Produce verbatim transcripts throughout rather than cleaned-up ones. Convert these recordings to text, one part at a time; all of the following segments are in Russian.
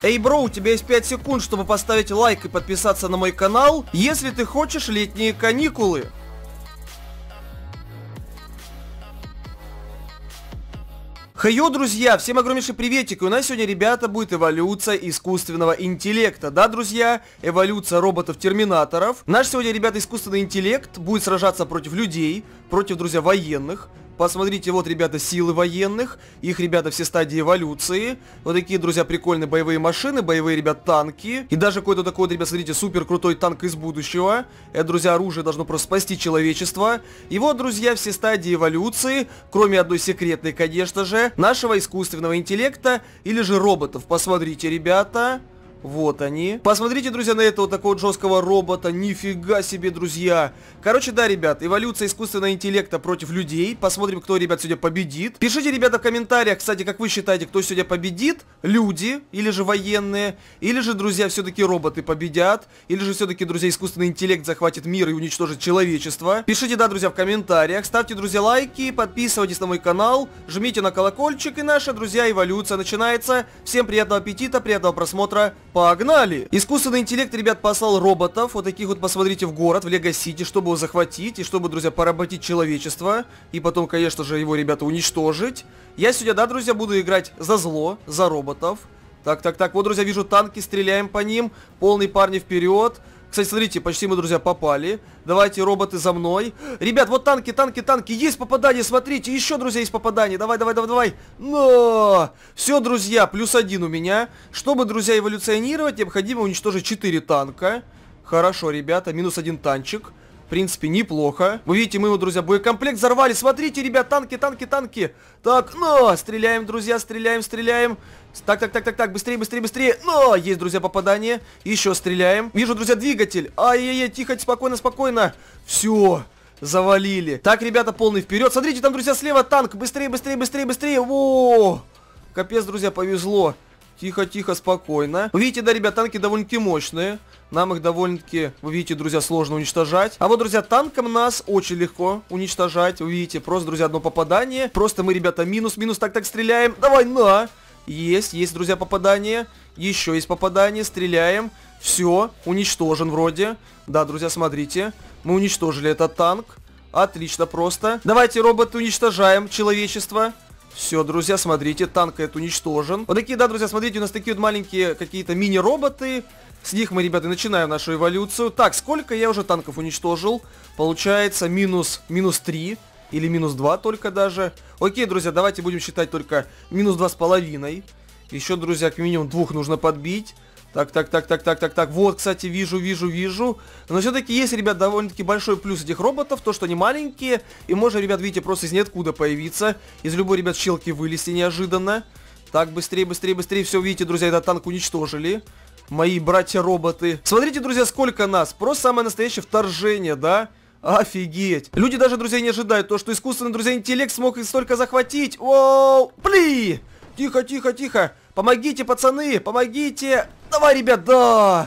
Эй, бро, у тебя есть пять секунд, чтобы поставить лайк и подписаться на мой канал, если ты хочешь летние каникулы. Хайо, друзья, всем огромнейший приветик, и у нас сегодня, ребята, будет эволюция искусственного интеллекта. Да, друзья, эволюция роботов-терминаторов. Наш сегодня, ребята, искусственный интеллект будет сражаться против людей, против, друзья, военных. Посмотрите, вот, ребята, силы военных, их, ребята, все стадии эволюции. Вот такие, друзья, прикольные боевые машины, боевые, ребят, танки. И даже какой-то такой, вот, ребят, смотрите, супер крутой танк из будущего. Это, друзья, оружие должно просто спасти человечество. И вот, друзья, все стадии эволюции, кроме одной секретной, конечно же, нашего искусственного интеллекта или же роботов. Посмотрите, ребята. Вот они. Посмотрите, друзья, на этого такого жесткого робота. Нифига себе, друзья. Короче, да, ребят, эволюция искусственного интеллекта против людей. Посмотрим, кто, ребят, сегодня победит. Пишите, ребята, в комментариях, кстати, как вы считаете, кто сегодня победит. Люди, или же военные, или же, друзья, все-таки роботы победят. Или же все-таки, друзья, искусственный интеллект захватит мир и уничтожит человечество. Пишите, да, друзья, в комментариях. Ставьте, друзья, лайки, подписывайтесь на мой канал. Жмите на колокольчик, и наша, друзья, эволюция начинается. Всем приятного аппетита, приятного просмотра. Погнали! Искусственный интеллект, ребят, послал роботов, вот таких вот, посмотрите, в город, в Лего-Сити, чтобы его захватить, и чтобы, друзья, поработить человечество, и потом, конечно же, его, ребята, уничтожить. Я сегодня, да, друзья, буду играть за зло, за роботов. Так, так, так, вот, друзья, вижу танки, стреляем по ним, полный парни вперед. Кстати, смотрите, почти мы, друзья, попали. Давайте, роботы, за мной. Ребят, вот танки, танки, танки. Есть попадание, смотрите. Еще, друзья, есть попадание. Давай, давай, давай, давай. Но! Все, друзья, плюс один у меня. Чтобы, друзья, эволюционировать, необходимо уничтожить четыре танка. Хорошо, ребята, минус один танчик. В принципе, неплохо. Вы видите, мы его, друзья, боекомплект взорвали. Смотрите, ребят, танки, танки, танки. Так, но! Стреляем, друзья, стреляем, стреляем. Так, так, так, так, так, быстрее, быстрее, быстрее. Но! Есть, друзья, попадание. Еще стреляем. Вижу, друзья, двигатель. Ай-яй-яй, тихо, спокойно, спокойно. Все, завалили. Так, ребята, полный вперед. Смотрите, там, друзья, слева танк. Быстрее, быстрее, быстрее, быстрее. Во! Капец, друзья, повезло. Тихо, тихо, спокойно. Вы видите, да, ребят, танки довольно-таки мощные. Нам их довольно-таки, вы видите, друзья, сложно уничтожать. А вот, друзья, танкам нас очень легко уничтожать. Вы видите, просто, друзья, одно попадание. Просто мы, ребята, минус, минус, так, так, стреляем. Давай, на! Есть, есть, друзья, попадание. Еще есть попадание, стреляем. Все, уничтожен вроде. Да, друзья, смотрите. Мы уничтожили этот танк. Отлично просто. Давайте, роботы, уничтожаем человечество. Все, друзья, смотрите, танк этот уничтожен. Вот такие, да, друзья, смотрите, у нас такие вот маленькие какие-то мини-роботы. С них мы, ребята, начинаем нашу эволюцию. Так, сколько я уже танков уничтожил? Получается минус, минус три. Или минус два только даже. Окей, друзья, давайте будем считать только минус два с половиной. Еще, друзья, к минимум двух нужно подбить. Так, так, так, так, так, так, так. Вот, кстати, вижу, вижу, вижу. Но все-таки есть, ребят, довольно-таки большой плюс этих роботов. То, что они маленькие. И можно, ребят, видите, просто из ниоткуда появиться. Из любой, ребят, щелки вылезти неожиданно. Так, быстрее, быстрее, быстрее. Все, видите, друзья, этот танк уничтожили. Мои братья-роботы. Смотрите, друзья, сколько нас. Просто самое настоящее вторжение, да? Офигеть. Люди даже, друзья, не ожидают то, что искусственный, друзья, интеллект смог их столько захватить. Оу, пли! Тихо, тихо, тихо. Помогите, пацаны, помогите. Давай, ребят, да.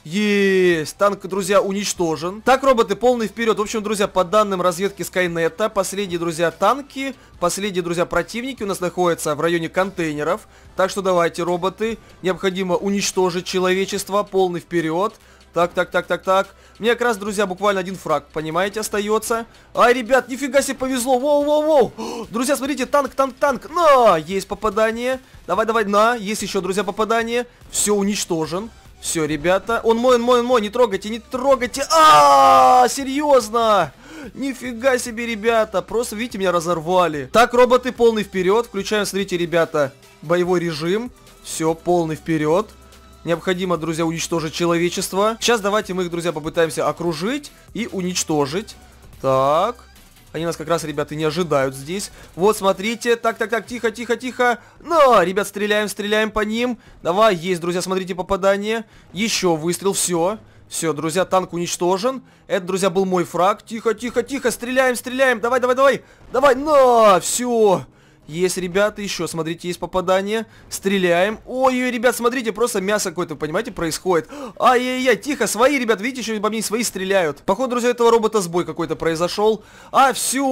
Есть. Танк, друзья, уничтожен. Так, роботы, полный вперед. В общем, друзья, по данным разведки Скайнета, последние, друзья, танки, последние, друзья, противники у нас находятся в районе контейнеров. Так что давайте, роботы, необходимо уничтожить человечество. Полный вперед. Так, так, так, так, так. Мне как раз, друзья, буквально один фраг, понимаете, остается. Ай, ребят, нифига себе повезло. Воу, воу, воу. Друзья, смотрите, танк, танк, танк. На, есть попадание. Давай, давай, на, есть еще, друзья, попадание. Все, уничтожен. Все, ребята. Он мой, он мой, он мой. Не трогайте, не трогайте. А, серьезно. Нифига себе, ребята. Просто, видите, меня разорвали. Так, роботы, полный вперед. Включаем, смотрите, ребята, боевой режим. Все, полный вперед. Необходимо, друзья, уничтожить человечество. Сейчас давайте мы их, друзья, попытаемся окружить и уничтожить. Так. Они нас как раз, ребята, не ожидают здесь. Вот, смотрите. Так, так, так, тихо, тихо, тихо. Ну, ребят, стреляем, стреляем по ним. Давай, есть, друзья, смотрите, попадание. Еще выстрел, все. Все, друзья, танк уничтожен. Это, друзья, был мой фраг. Тихо, тихо, тихо, стреляем, стреляем. Давай, давай, давай. Давай, на, все. Есть, ребята, еще, смотрите, есть попадание. Стреляем. Ой-ой, ребят, смотрите, просто мясо какое-то, понимаете, происходит. Ай-яй-яй, тихо, свои, ребят, видите, еще по мне свои стреляют. Походу, друзья, этого робота сбой какой-то произошел. А, все.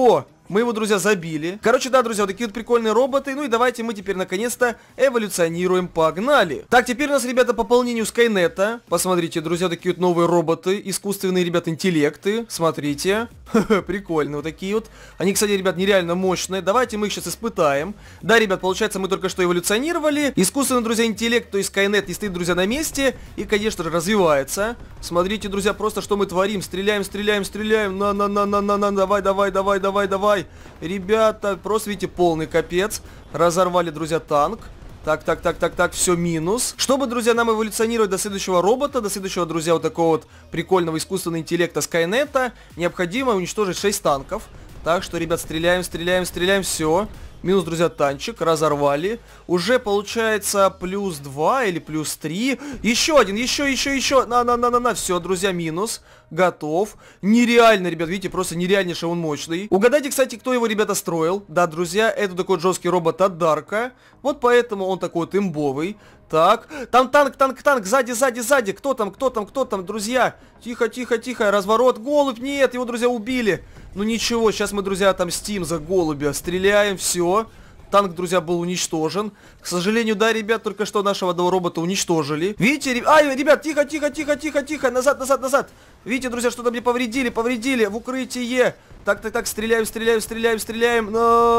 Мы его, друзья, забили. Короче, да, друзья, вот такие вот прикольные роботы. Ну и давайте мы теперь, наконец-то, эволюционируем. Погнали. Так, теперь у нас, ребята, по пополнению Скайнета. Посмотрите, друзья, такие вот новые роботы. Искусственные, ребят, интеллекты. Смотрите. Прикольно, вот такие вот. Они, кстати, ребят, нереально мощные. Давайте мы их сейчас испытаем. Да, ребят, получается, мы только что эволюционировали. Искусственный, друзья, интеллект, то есть Скайнет, не стоит, друзья, на месте. И, конечно же, развивается. Смотрите, друзья, просто что мы творим. Стреляем, стреляем, стреляем. На-на-на-на-на-на. Давай, давай, давай, давай, давай. Ребята, просто, видите, полный капец. Разорвали, друзья, танк. Так, так, так, так, так, все минус. Чтобы, друзья, нам эволюционировать до следующего робота, до следующего, друзья, вот такого вот прикольного искусственного интеллекта Скайнета, необходимо уничтожить шесть танков. Так что, ребят, стреляем, стреляем, стреляем, все. Минус, друзья, танчик, разорвали. Уже получается плюс два или плюс три. Еще один, еще, еще, еще. На-на-на-на-на. Все, друзья, минус. Готов. Нереально, ребят, видите, просто нереальнейший он мощный. Угадайте, кстати, кто его, ребята, строил. Да, друзья, это такой вот жесткий робот от Дарка. Вот поэтому он такой вот имбовый. Так, там танк, танк, танк, сзади, сзади, сзади. Кто там, кто там, кто там, друзья? Тихо, тихо, тихо, разворот. Голубь, нет, его, друзья, убили. Ну ничего, сейчас мы, друзья, отомстим за голубя. Стреляем, все. Танк, друзья, был уничтожен. К сожалению, да, ребят, только что нашего одного робота уничтожили. Видите, ребят, ай, ребят, тихо, тихо, тихо, тихо, тихо, назад, назад, назад. Видите, друзья, что-то мне повредили, повредили, в укрытие. Так, так, так, стреляем, стреляем, стреляем, стреляем.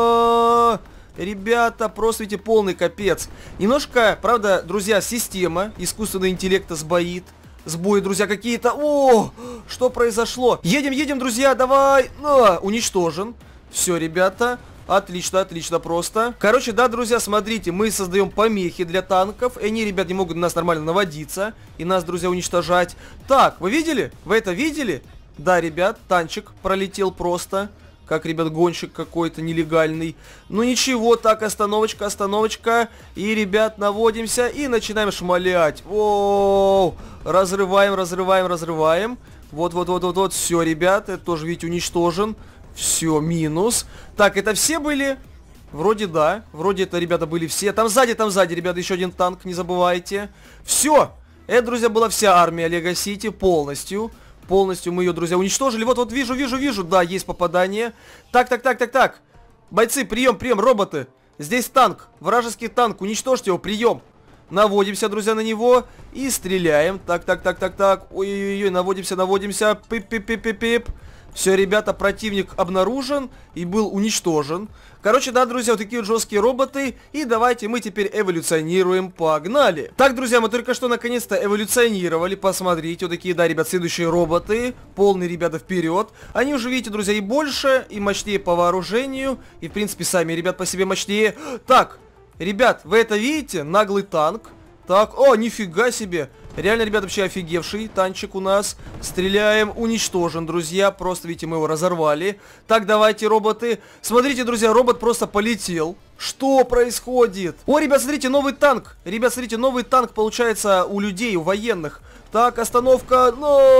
Но... Ребята, просто, видите, полный капец. Немножко, правда, друзья, система искусственного интеллекта сбоит. Сбои, друзья, какие-то. О, что произошло? Едем, едем, друзья, давай. А, уничтожен. Все, ребята. Отлично, отлично просто. Короче, да, друзья, смотрите, мы создаем помехи для танков. И они, ребят, не могут на нас нормально наводиться. И нас, друзья, уничтожать. Так, вы видели? Вы это видели? Да, ребят, танчик пролетел просто. Как, ребят, гонщик какой-то нелегальный. Ну ничего, так, остановочка, остановочка. И, ребят, наводимся и начинаем шмалять. Воу! Разрываем, разрываем, разрываем. Вот-вот-вот-вот-вот. Все, ребят, это тоже, видите, уничтожен. Все, минус. Так, это все были? Вроде да. Вроде это, ребята, были все. Там сзади, там сзади, ребята, еще один танк, не забывайте. Все. Это, друзья, была вся армия Лего Сити полностью. Полностью мы ее, друзья, уничтожили. Вот-вот, вижу, вижу, вижу. Да, есть попадание. Так, так, так, так, так. Бойцы, прием, прием, роботы. Здесь танк. Вражеский танк. Уничтожьте его, прием. Наводимся, друзья, на него. И стреляем. Так, так, так, так, так. Ой-ой-ой, наводимся, наводимся. Пип-пип-пип-пип-пип. Все, ребята, противник обнаружен и был уничтожен. Короче, да, друзья, вот такие вот жесткие роботы. И давайте мы теперь эволюционируем. Погнали. Так, друзья, мы только что наконец-то эволюционировали. Посмотрите, вот такие, да, ребят, следующие роботы. Полные, ребята, вперед. Они уже, видите, друзья, и больше, и мощнее по вооружению. И, в принципе, сами, ребят, по себе мощнее. Так, ребят, вы это видите? Наглый танк. Так, о, нифига себе. Реально, ребят, вообще офигевший танчик у нас. Стреляем, уничтожен, друзья. Просто, видите, мы его разорвали. Так, давайте, роботы. Смотрите, друзья, робот просто полетел. Что происходит? О, ребят, смотрите, новый танк. Ребят, смотрите, новый танк получается у людей, у военных. Так, остановка.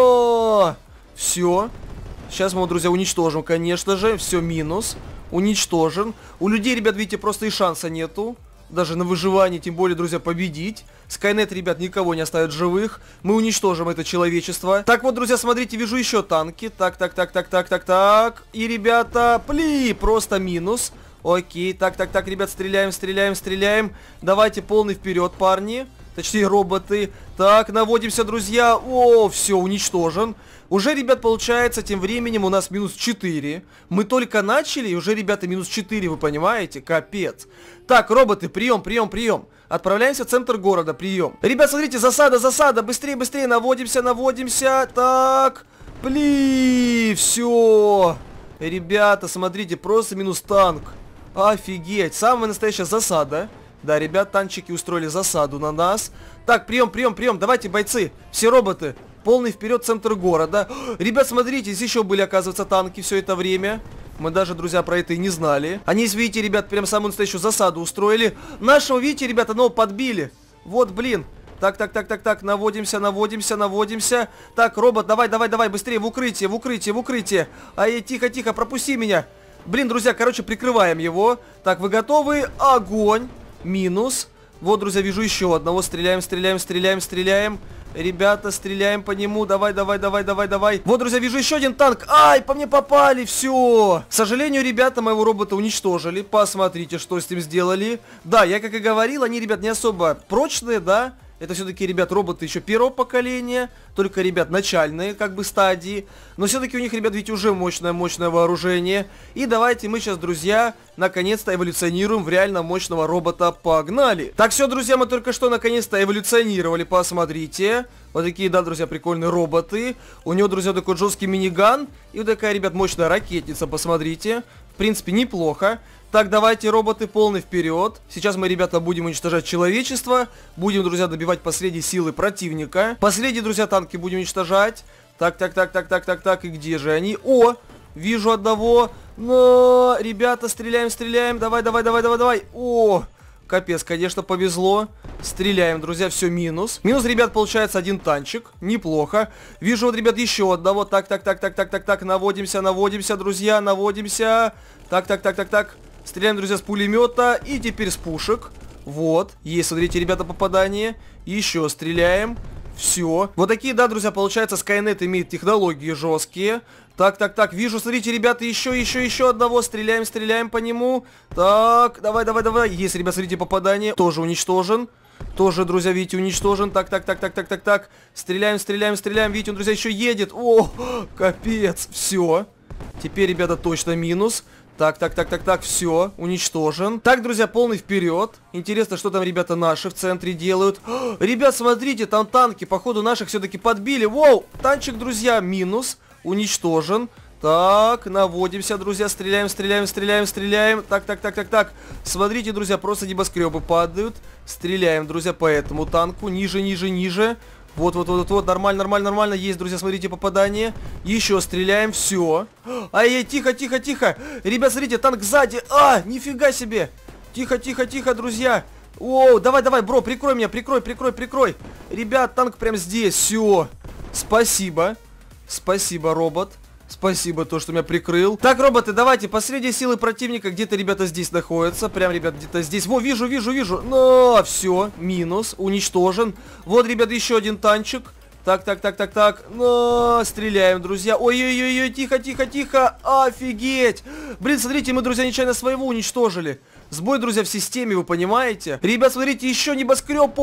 Но! Все. Сейчас мы его, друзья, уничтожим, конечно же. Все, минус. Уничтожен. У людей, ребят, видите, просто и шанса нету. Даже на выживание, тем более, друзья, победить. Скайнет, ребят, никого не оставит живых. Мы уничтожим это человечество. Так вот, друзья, смотрите, вижу еще танки. Так, так, так, так, так, так, так. И, ребята, пли, просто минус. Окей, так, так, так, ребят, стреляем, стреляем, стреляем. Давайте полный вперед, парни. Точнее, роботы. Так, наводимся, друзья. О, все, уничтожен. Уже, ребят, получается, тем временем у нас минус четыре. Мы только начали, и уже, ребята, минус четыре, вы понимаете? Капец. Так, роботы, прием, прием, прием. Отправляемся в центр города, прием. Ребят, смотрите, засада, засада. Быстрее, быстрее, наводимся, наводимся. Так, пли, все. Ребята, смотрите, просто минус танк. Офигеть, самая настоящая засада. Да, ребят, танчики устроили засаду на нас. Так, прием, прием, прием, давайте, бойцы. Все роботы. Полный вперед, центр города. Ребят, смотрите, здесь еще были, оказывается, танки все это время. Мы даже, друзья, про это и не знали. Они, видите, ребят, прям самую настоящую засаду устроили. Нашего, видите, ребята, одного подбили. Вот, блин. Так, так, так, так, так, наводимся, наводимся, наводимся. Так, робот, давай, давай, давай, быстрее, в укрытие, в укрытие, в укрытие. Ай, тихо, тихо, пропусти меня. Блин, друзья, короче, прикрываем его. Так, вы готовы? Огонь. Минус. Вот, друзья, вижу еще одного. Стреляем, стреляем, стреляем, стреляем. Ребята, стреляем по нему. Давай, давай, давай, давай, давай. Вот, друзья, вижу еще один танк. Ай, по мне попали, все. К сожалению, ребята, моего робота уничтожили. Посмотрите, что с ним сделали. Да, я как и говорил, они, ребят, не особо прочные, да. Это все-таки, ребят, роботы еще первого поколения. Только, ребят, начальные, как бы, стадии. Но все-таки у них, ребят, ведь уже мощное-мощное вооружение. И давайте мы сейчас, друзья, наконец-то эволюционируем в реально мощного робота. Погнали! Так, все, друзья, мы только что наконец-то эволюционировали. Посмотрите. Вот такие, да, друзья, прикольные роботы. У него, друзья, такой жесткий миниган. И вот такая, ребят, мощная ракетница, посмотрите. В принципе, неплохо. Так, давайте, роботы, полный вперед. Сейчас мы, ребята, будем уничтожать человечество. Будем, друзья, добивать последние силы противника. Последние, друзья, танки будем уничтожать. Так, так, так, так, так, так, так. И где же они? О, вижу одного. Но, ребята, стреляем, стреляем. Давай, давай, давай, давай, давай. О, капец, конечно, повезло. Стреляем, друзья, все минус. Минус, ребят, получается один танчик. Неплохо. Вижу, вот, ребят, еще одного. Так, так, так, так, так, так, так. Наводимся, наводимся, друзья, наводимся. Так, так, так, так, так. Стреляем, друзья, с пулемета и теперь с пушек. Вот, есть, смотрите, ребята, попадание. Еще стреляем. Все. Вот такие, да, друзья, получается, Skynet имеет технологии жесткие. Так, так, так, вижу, смотрите, ребята, еще, еще, еще одного. Стреляем, стреляем по нему. Так, давай, давай, давай. Есть, ребят, смотрите, попадание. Тоже уничтожен. Тоже, друзья, видите, уничтожен. Так, так, так, так, так, так, так. Стреляем, стреляем, стреляем. Видите, он, друзья, еще едет. О, капец. Все. Теперь, ребята, точно минус. Так, так, так, так, так, все, уничтожен. Так, друзья, полный вперед. Интересно, что там ребята наши в центре делают. О, ребят, смотрите, там танки, походу, наших все-таки подбили. Воу, танчик, друзья, минус, уничтожен. Так, наводимся, друзья, стреляем, стреляем, стреляем, стреляем. Так, так, так, так, так. Смотрите, друзья, просто небоскребы падают. Стреляем, друзья, по этому танку. Ниже, ниже, ниже. Вот, вот, вот, вот, нормально, нормально, нормально. Есть, друзья, смотрите, попадание. Еще стреляем, все. Ай-яй, тихо, тихо, тихо. Ребят, смотрите, танк сзади. А, нифига себе. Тихо, тихо, тихо, друзья. О, давай, давай, бро, прикрой меня, прикрой, прикрой, прикрой. Ребят, танк прям здесь, все. Спасибо. Спасибо, робот. Спасибо, то, что меня прикрыл. Так, роботы, давайте, последние силы противника где-то, ребята, здесь находятся. Прям, ребят, где-то здесь. Во, вижу, вижу, вижу. Но, все, минус, уничтожен. Вот, ребят, еще один танчик. Так, так, так, так, так. Но, стреляем, друзья. Ой-ой-ой, тихо, тихо, тихо. Офигеть. Блин, смотрите, мы, друзья, нечаянно своего уничтожили. Сбой, друзья, в системе, вы понимаете? Ребят, смотрите, еще небоскреб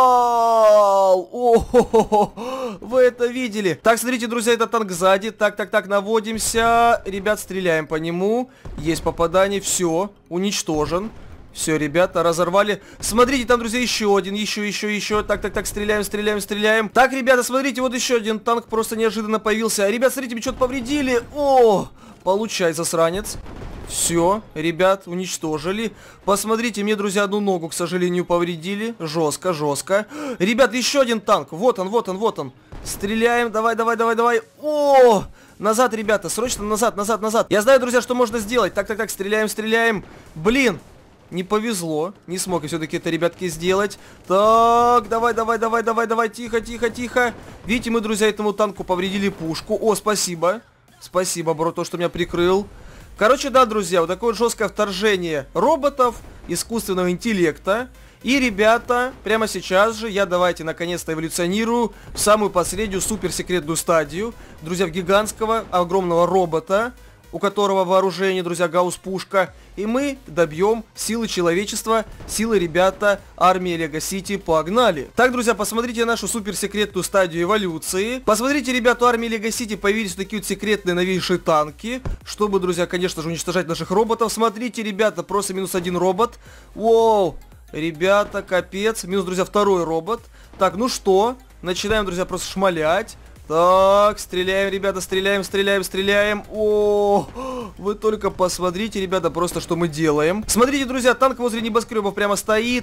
упал. О-хо-хо-хо. Вы это видели? Так, смотрите, друзья, это танк сзади. Так, так, так, наводимся. Ребят, стреляем по нему. Есть попадание, все, уничтожен. Все, ребята, разорвали. Смотрите, там, друзья, еще один, еще, еще, еще. Так, так, так, стреляем, стреляем, стреляем. Так, ребята, смотрите, вот еще один танк просто неожиданно появился. Ребят, смотрите, мне что-то повредили. О, получай, засранец. Все, ребят, уничтожили. Посмотрите, мне, друзья, одну ногу, к сожалению, повредили. Жестко, жестко. Ребят, еще один танк. Вот он, вот он, вот он. Стреляем, давай, давай, давай, давай. О, назад, ребята, срочно назад, назад, назад. Я знаю, друзья, что можно сделать. Так, так, так, стреляем, стреляем. Блин. Не повезло, не смог я все-таки это, ребятки, сделать. Так, давай, давай, давай, давай, давай, тихо, тихо, тихо. Видите, мы, друзья, этому танку повредили пушку. О, спасибо. Спасибо, бро, то, что меня прикрыл. Короче, да, друзья, вот такое жесткое вторжение роботов, искусственного интеллекта. И, ребята, прямо сейчас же я давайте наконец-то эволюционирую в самую последнюю суперсекретную стадию. Друзья, в гигантского, огромного робота, у которого вооружение, друзья, гаусс-пушка. И мы добьем силы человечества, силы, ребята, армии Лего Сити. Погнали! Так, друзья, посмотрите нашу суперсекретную стадию эволюции. Посмотрите, ребята, у армии Лего Сити появились вот такие вот секретные новейшие танки. Чтобы, друзья, конечно же, уничтожать наших роботов. Смотрите, ребята, просто минус один робот. Воу! Ребята, капец. Минус, друзья, второй робот. Так, ну что? Начинаем, друзья, просто шмалять. Так, стреляем, ребята, стреляем, стреляем, стреляем. О, вы только посмотрите, ребята, просто что мы делаем. Смотрите, друзья, танк возле небоскребов прямо стоит.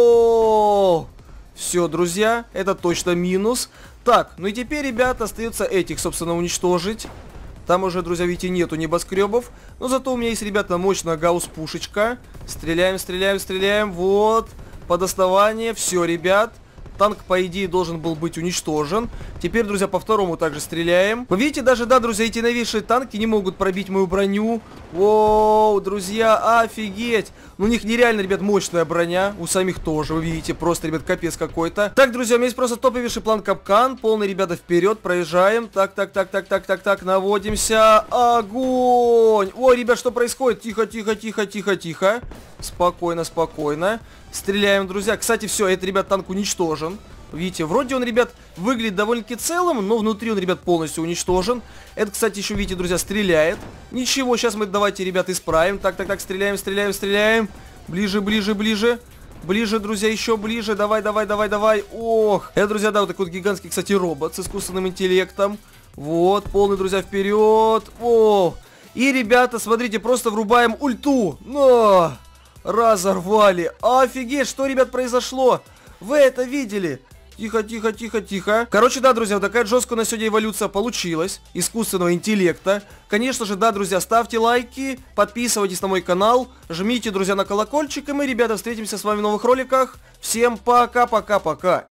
О, все, друзья, это точно минус. Так, ну и теперь, ребята, остается этих, собственно, уничтожить. Там уже, друзья, видите, нету небоскребов. Но зато у меня есть, ребята, мощная гаусс-пушечка. Стреляем, стреляем, стреляем. Вот, по доставанию. Все, ребят. танк, по идее, должен был быть уничтожен. Теперь, друзья, по второму также стреляем. Вы видите, даже, да, друзья, эти новейшие танки не могут пробить мою броню. Воу, друзья, офигеть. Ну, у них нереально, ребят, мощная броня. У самих тоже, вы видите, просто, ребят, капец какой-то. Так, друзья, у меня есть просто топовейший план капкан. Полный, ребята, вперед, проезжаем. Так, так, так, так, так, так, так, наводимся. Огонь! Ой, ребят, что происходит? Тихо, тихо, тихо, тихо, тихо. Спокойно, спокойно. Стреляем, друзья. Кстати, все, этот, ребят, танк уничтожен. Видите, вроде он, ребят, выглядит довольно-таки целым, но внутри он, ребят, полностью уничтожен. Это, кстати, еще, видите, друзья, стреляет. Ничего, сейчас мы, давайте, ребят, исправим. Так, так, так, стреляем, стреляем, стреляем. Ближе, ближе, ближе. Ближе, друзья, еще ближе. Давай, давай, давай, давай. Ох. Это, друзья, да, вот такой вот гигантский, кстати, робот с искусственным интеллектом. Вот, полный, друзья, вперед. О. И, ребята, смотрите, просто врубаем ульту. Но. Разорвали. Офигеть, что, ребят, произошло? Вы это видели? Тихо, тихо, тихо, тихо. Короче, да, друзья, вот такая жесткая на сегодня эволюция получилась. Искусственного интеллекта. Конечно же, да, друзья, ставьте лайки, подписывайтесь на мой канал, жмите, друзья, на колокольчик. И мы, ребята, встретимся с вами в новых роликах. Всем пока-пока-пока.